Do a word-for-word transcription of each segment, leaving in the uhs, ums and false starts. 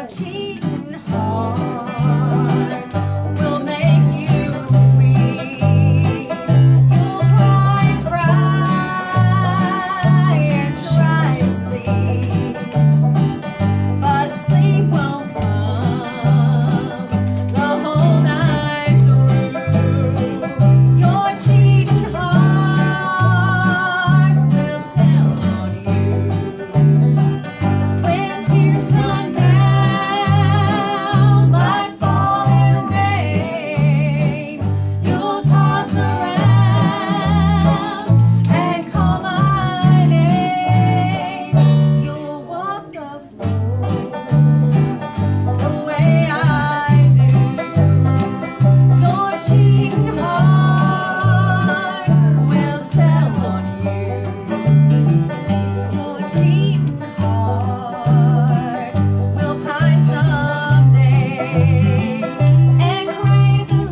cheating heart will make you weep. You'll cry and cry and try to sleep, but sleep won't come the whole night through. Your cheating heart will tell on you. When tears come down like falling rain, you'll toss around and call my name. You'll walk the floor the way I do. Your cheating heart will tell on you. Your cheating heart will pine someday and crave the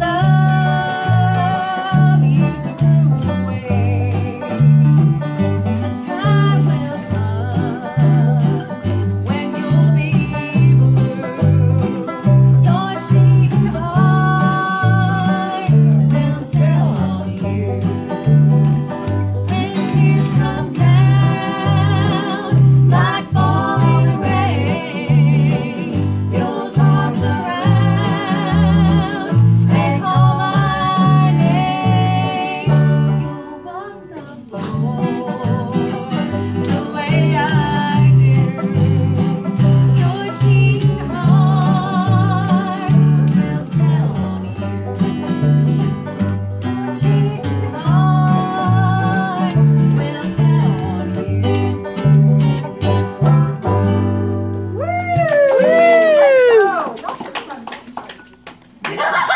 love you threw away. The time will come when you'll be blue. Your cheating heart will tell on you. When tears come down like falling rain, you'll toss around and call my name. You'll walk the floor the way I do. Your cheating heart will tell on you. Your cheating heart will tell on you. Woo! Oh, that's fun.